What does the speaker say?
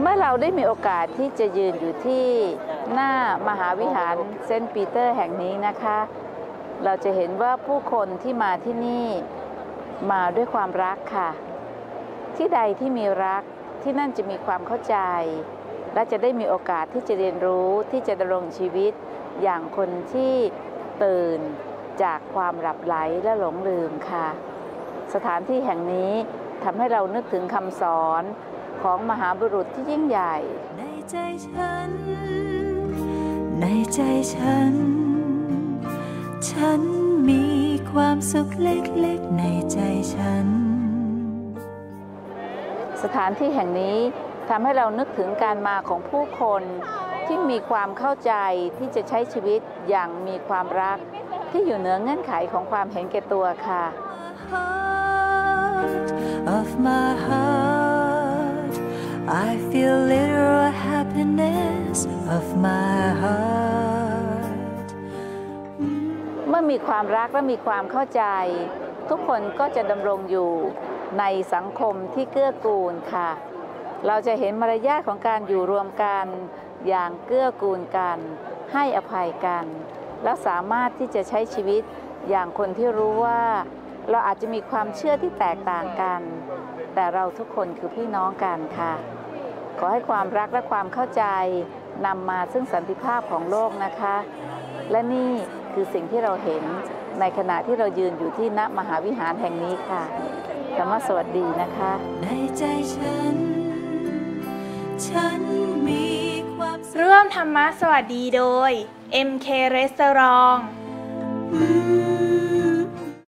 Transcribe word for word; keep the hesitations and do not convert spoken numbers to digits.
เมื่อเราได้มีโอกาสที่จะยืนอยู่ที่หน้ามหาวิหารเซนต์ปีเตอร์แห่งนี้นะคะเราจะเห็นว่าผู้คนที่มาที่นี่มาด้วยความรักค่ะที่ใดที่มีรักที่นั่นจะมีความเข้าใจและจะได้มีโอกาสที่จะเรียนรู้ที่จะดำรงชีวิตอย่างคนที่ตื่นจากความหลับไหลและหลงลืมค่ะสถานที่แห่งนี้ทำให้เรานึกถึงคำสอนของมหาบุรุษที่ยิ่งใหญ่ในใจฉันในใจฉันฉันมีความสุขเล็กๆในใจฉันสถานที่แห่งนี้ทำให้เรานึกถึงการมาของผู้คนที่มีความเข้าใจที่จะใช้ชีวิตอย่างมีความรักที่อยู่เหนือเงื่อนไขของความเห็นแก่ตัวค่ะ Of my heart I feel literal happiness of my heart เมื่อมีความรักและมีความเข้าใจทุกคนก็จะดำรงอยู่ในสังคมที่เกื้อกูลค่ะเราจะเห็นมารยาทของการอยู่รวมกันอย่างเกื้อกูลกันให้อภัยกันและสามารถที่จะใช้ชีวิตอย่างคนที่รู้ว่าเราอาจจะมีความเชื่อที่แตกต่างกันแต่เราทุกคนคือพี่น้องกันค่ะขอให้ความรักและความเข้าใจนำมาซึ่งสันติภาพของโลกนะคะและนี่คือสิ่งที่เราเห็นในขณะที่เรายืนอยู่ที่ณมหาวิหารแห่งนี้ค่ะธรรมสวัสดีนะคะในใจฉันฉันมีความร่วมธรรมะสวัสดีโดย เอ็ม เค Restaurant